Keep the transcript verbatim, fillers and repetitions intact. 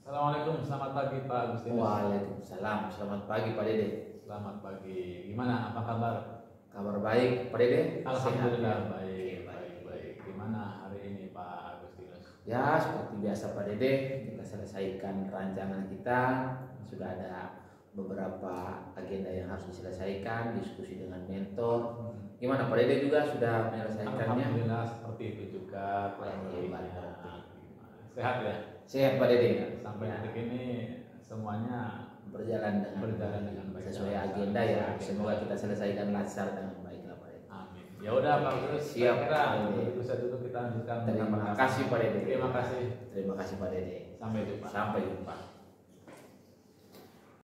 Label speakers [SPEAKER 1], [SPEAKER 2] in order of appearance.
[SPEAKER 1] Assalamualaikum, selamat pagi Pak Agustinus.
[SPEAKER 2] Waalaikumsalam, selamat pagi Pak Dede.
[SPEAKER 1] Selamat pagi. Gimana? Apa kabar?
[SPEAKER 2] Kabar baik Pak Dede?
[SPEAKER 1] Alhamdulillah
[SPEAKER 2] Sehat, ya?
[SPEAKER 1] baik, baik, baik. Gimana hari ini Pak Agustinus?
[SPEAKER 2] Ya seperti biasa Pak Dede, kita selesaikan rancangan kita. Sudah ada beberapa agenda yang harus diselesaikan, diskusi dengan mentor. Gimana Pak Dede juga sudah menyelesaikannya?
[SPEAKER 1] Alhamdulillah seperti itu juga.
[SPEAKER 2] Alhamdulillah.
[SPEAKER 1] Sehat ya?
[SPEAKER 2] Sehat Pak Dede.
[SPEAKER 1] Sampai
[SPEAKER 2] Ya,
[SPEAKER 1] detik ini semuanya
[SPEAKER 2] berjalan dengan
[SPEAKER 1] berjalan dengan baik.
[SPEAKER 2] sesuai agenda ya. Semoga kita selesaikan lancar dengan baik lah Pak Dede.
[SPEAKER 1] Amin. Ya udah Pak Agustinus.
[SPEAKER 2] Siap,
[SPEAKER 1] Kira
[SPEAKER 2] Pak Dede.
[SPEAKER 1] bisa dulu kita lanjutkan.
[SPEAKER 2] Terima
[SPEAKER 1] percakapan.
[SPEAKER 2] kasih Pak Dede.
[SPEAKER 1] Terima kasih.
[SPEAKER 2] Terima kasih Pak Dede.
[SPEAKER 1] Sampai jumpa.
[SPEAKER 2] Sampai jumpa.